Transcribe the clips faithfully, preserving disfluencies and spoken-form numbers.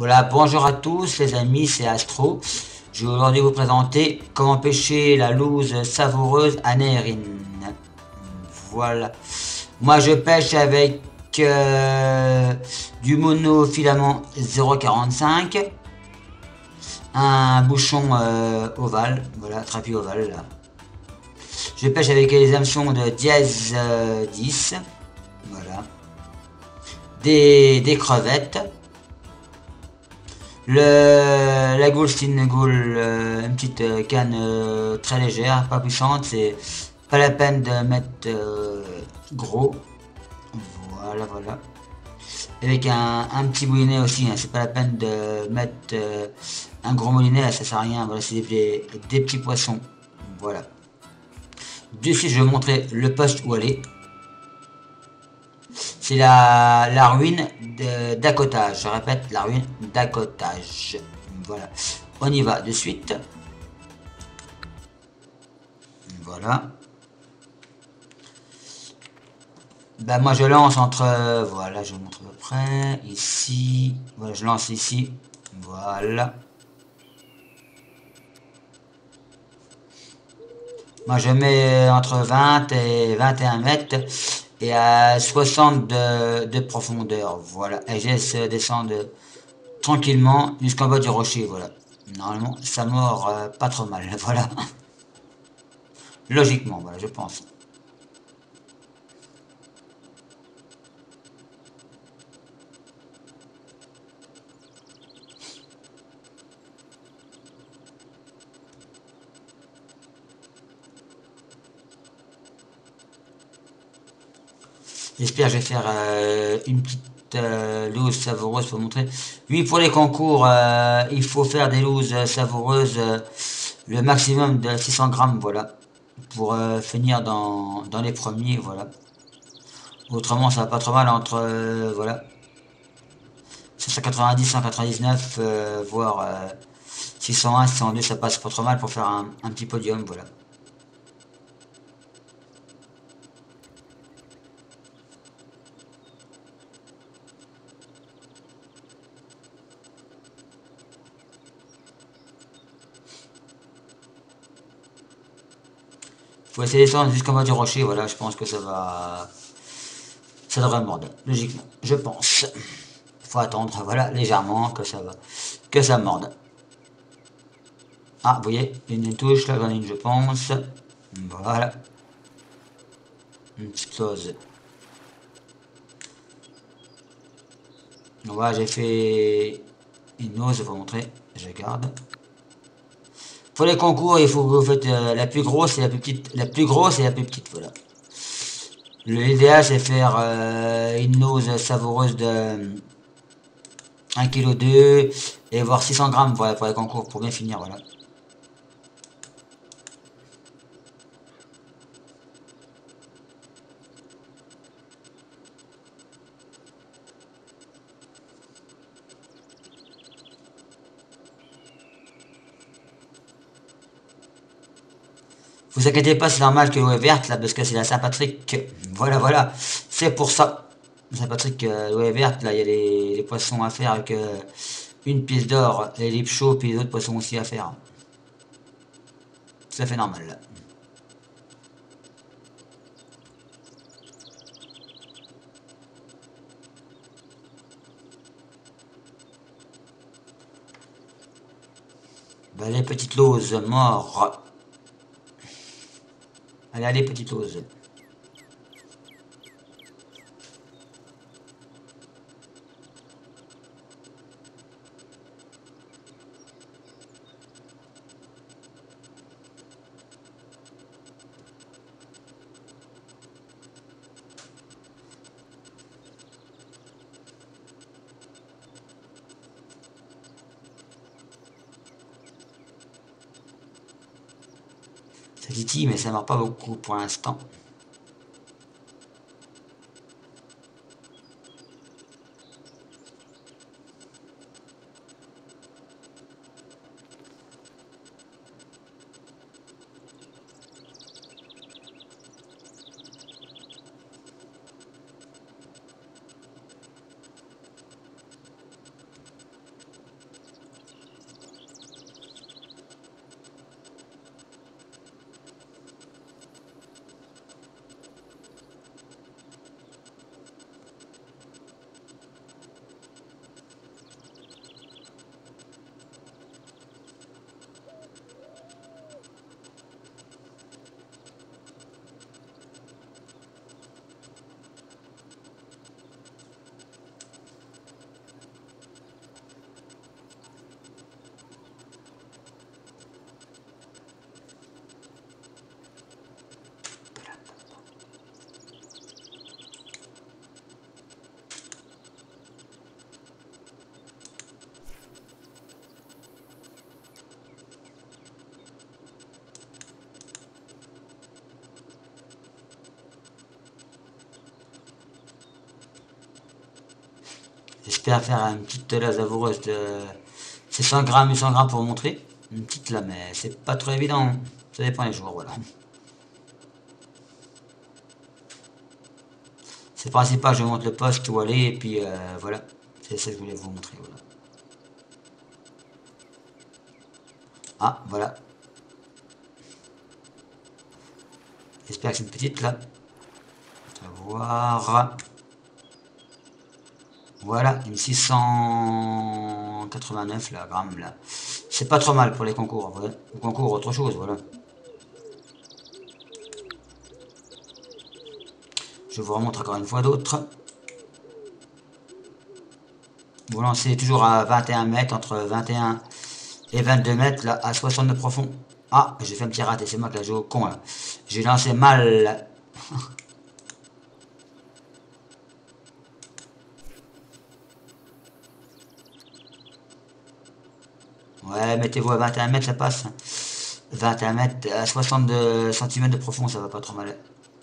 Voilà, bonjour à tous les amis, c'est Astro. Je vais aujourd'hui vous présenter comment pêcher la louse savoureuse anérine. Voilà. Moi je pêche avec euh, du monofilament zéro virgule quarante-cinq, un bouchon euh, ovale, voilà, trapu ovale là. Je pêche avec les hameçons de dièse euh, dix, voilà. Des, des crevettes. Le, la gaule, c'est une gaule, euh, une petite euh, canne euh, très légère, pas puissante, c'est pas la peine de mettre euh, gros. Voilà, voilà. Avec un, un petit moulinet aussi, hein, c'est pas la peine de mettre euh, un gros moulinet, ça sert à rien. Voilà, c'est des, des petits poissons. Voilà. Dessus, je vais vous montrer le poste où aller. C'est la, la ruine d'accotage. Je répète, la ruine d'accotage. Voilà. On y va de suite. Voilà. Ben moi je lance entre... euh, voilà, je vous montre à peu près. Ici. Voilà, je lance ici. Voilà. Moi je mets entre vingt et vingt et un mètres. Et à soixante de, de profondeur. Voilà. Et je laisse descendre tranquillement jusqu'en bas du rocher. Voilà. Normalement, ça mord euh, pas trop mal. Voilà. Logiquement, voilà, je pense. J'espère que je vais faire euh, une petite euh, loose savoureuse pour montrer. Oui, pour les concours, euh, il faut faire des looses savoureuses, euh, le maximum de six cents grammes, voilà, pour euh, finir dans, dans les premiers, voilà. Autrement, ça va pas trop mal entre, euh, voilà, cent quatre-vingt-dix, cent quatre-vingt-dix-neuf, euh, voire euh, six cent un, six cent deux, ça passe pas trop mal pour faire un, un petit podium, voilà. Faut essayer de descendre jusqu'en bas du rocher, voilà, je pense que ça va... Ça devrait mordre, logiquement, je pense. Faut attendre, voilà, légèrement, que ça va, que ça morde. Ah, vous voyez, une touche, là, j'en ai une, je pense. Voilà. Une petite chose. Voilà, j'ai fait une ose, je vais vous montrer. Je garde. Pour les concours, il faut que vous faites euh, la plus grosse et la plus petite. La plus grosse et la plus petite, voilà. L'idéal, c'est faire euh, une ose savoureuse de un virgule deux kg et voire six cents grammes, voilà, pour les concours, pour bien finir, voilà. Vous inquiétez pas, c'est normal que l'eau est verte là, parce que c'est la Saint-Patrick. Voilà, voilà. C'est pour ça. Saint-Patrick, euh, l'eau est verte, là, il y a les, les poissons à faire avec euh, une pièce d'or, et les chauds, puis les autres poissons aussi à faire. Tout à fait normal là. Ben, les petites lauses, mort. Allez, allez, petites lauses. Ça titille, mais ça ne mord pas beaucoup pour l'instant. J'espère faire une petite là savoureuse de... C'est cent grammes, huit cents grammes pour vous montrer. Une petite là, mais c'est pas trop évident. Ça dépend des jours, voilà. C'est le principal, je vous montre le poste où aller, et puis euh, voilà. C'est ça que je voulais vous montrer, voilà. Ah, voilà. J'espère que c'est une petite là. On va voir. Voilà, une six cent quatre-vingt-neuf là, grammes là. C'est pas trop mal pour les concours, voilà. Le concours, autre chose, voilà. Je vous remontre encore une fois d'autres. Vous lancez toujours à vingt et un mètres, entre vingt et un et vingt-deux mètres, là, à soixante de profond. Ah, j'ai fait un petit raté, c'est moi qui l'ai joué au con, là. J'ai lancé mal. Ouais, mettez-vous à vingt et un mètres, ça passe. vingt et un mètres, à soixante centimètres de profond, ça va pas trop mal.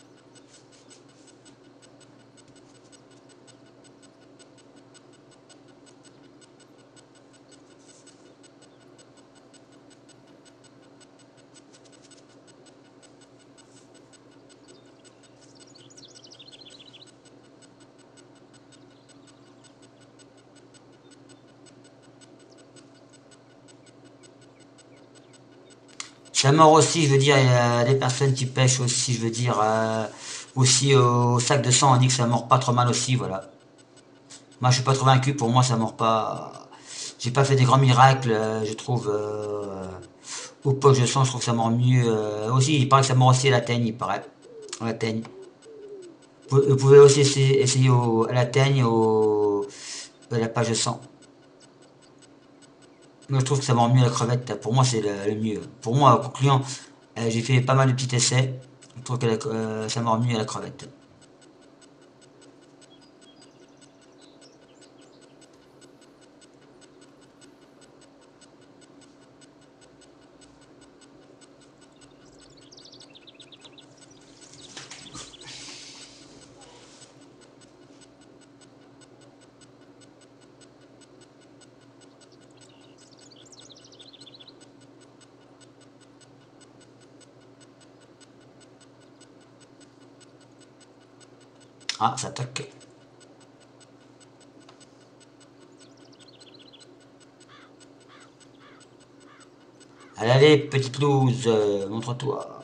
Ça mord aussi, je veux dire, il y a des personnes qui pêchent aussi, je veux dire, euh, aussi au sac de sang, on dit que ça mord pas trop mal aussi, voilà. Moi, je suis pas trop vaincu, pour moi, ça mord pas. J'ai pas fait des grands miracles, euh, je trouve. Euh, au poche de sang, je trouve que ça mord mieux. Euh, aussi, il paraît que ça mord aussi à la teigne, il paraît. À la teigne. Vous, vous pouvez aussi essayer, essayer au, à la teigne, au, à la page de sang. Moi, je trouve que ça mord mieux la crevette. Pour moi, c'est le, le mieux. Pour moi, concluant, euh, j'ai fait pas mal de petits essais. Je trouve que la, euh, ça mord mieux à la crevette. Ah, ça toque. Allez, allez, petite loose, euh, montre-toi.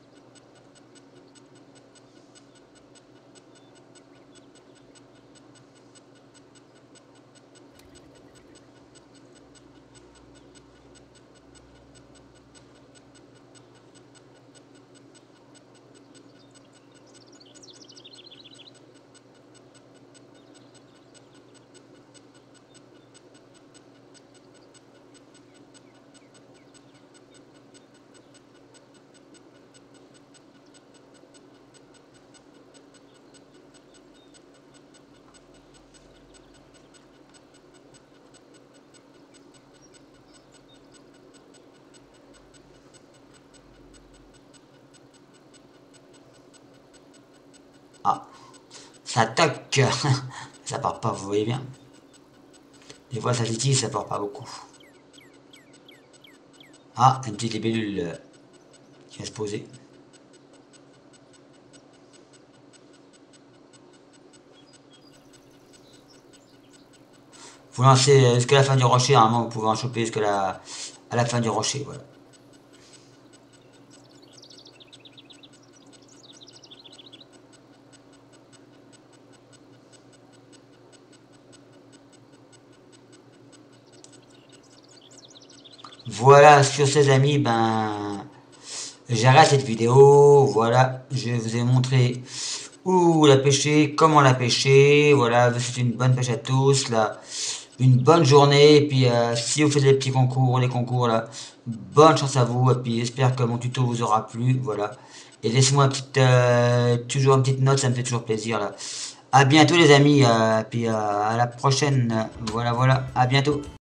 Ah, ça toque. Ça part pas, vous voyez bien. Des fois, ça titille, ça part pas beaucoup. Ah, une petite libellule euh, qui va se poser. Vous lancez euh, jusqu'à la fin du rocher, à un moment vous pouvez en choper jusqu'à la, à la fin du rocher, voilà. Voilà, sur ces amis, ben, j'arrête cette vidéo. Voilà, je vous ai montré où la pêcher, comment la pêcher. Voilà, c'est une bonne pêche à tous, là. Une bonne journée, et puis euh, si vous faites les petits concours, les concours, là, bonne chance à vous, et puis j'espère que mon tuto vous aura plu, voilà. Et laissez-moi une petite, euh, toujours une petite note, ça me fait toujours plaisir, là. À bientôt les amis, euh, puis euh, à la prochaine, voilà, voilà, à bientôt.